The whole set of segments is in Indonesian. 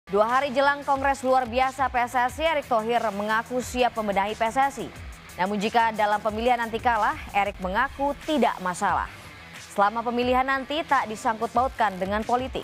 2 hari jelang Kongres Luar Biasa PSSI, Erick Thohir mengaku siap membenahi PSSI. Namun jika dalam pemilihan nanti kalah, Erick mengaku tidak masalah. Selama pemilihan nanti tak disangkut pautkan dengan politik.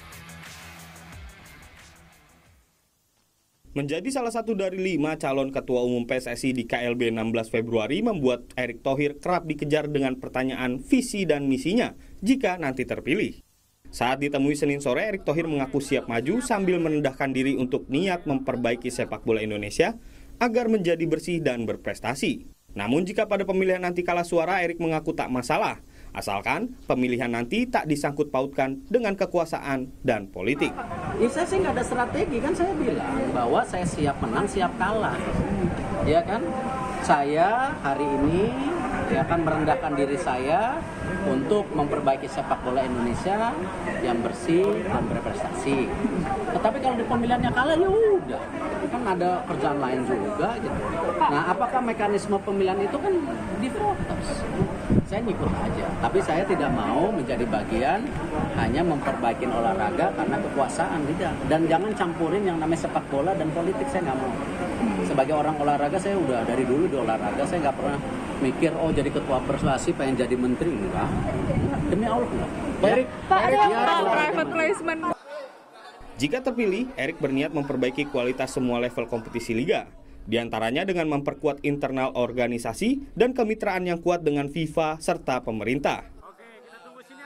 Menjadi salah satu dari 5 calon ketua umum PSSI di KLB 16 Februari membuat Erick Thohir kerap dikejar dengan pertanyaan visi dan misinya jika nanti terpilih. Saat ditemui Senin sore, Erick Thohir mengaku siap maju sambil merendahkan diri untuk niat memperbaiki sepak bola Indonesia agar menjadi bersih dan berprestasi. Namun jika pada pemilihan nanti kalah suara, Erick mengaku tak masalah, asalkan pemilihan nanti tak disangkut pautkan dengan kekuasaan dan politik. Ya saya sih nggak ada strategi, kan saya bilang bahwa saya siap menang, siap kalah. Ya kan? Saya hari ini akan merendahkan diri saya untuk memperbaiki sepak bola Indonesia yang bersih dan berprestasi. Tetapi kalau di pemilihannya kalah ya udah, kan ada kerjaan lain juga gitu. Nah, apakah mekanisme pemilihan itu kan di voters? Saya ngikut aja, tapi saya tidak mau menjadi bagian hanya memperbaiki olahraga karena kekuasaan, tidak. Dan jangan campurin yang namanya sepak bola dan politik, saya nggak mau. Sebagai orang olahraga, saya udah dari dulu di olahraga, saya nggak pernah mikir, oh jadi ketua prestasi pengen jadi menteri, enggak. Demi Allah, enggak. Private placement. Jika terpilih, Erick berniat memperbaiki kualitas semua level kompetisi liga. Di antaranya dengan memperkuat internal organisasi dan kemitraan yang kuat dengan FIFA serta pemerintah.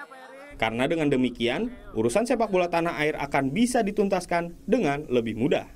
Karena dengan demikian, urusan sepak bola tanah air akan bisa dituntaskan dengan lebih mudah.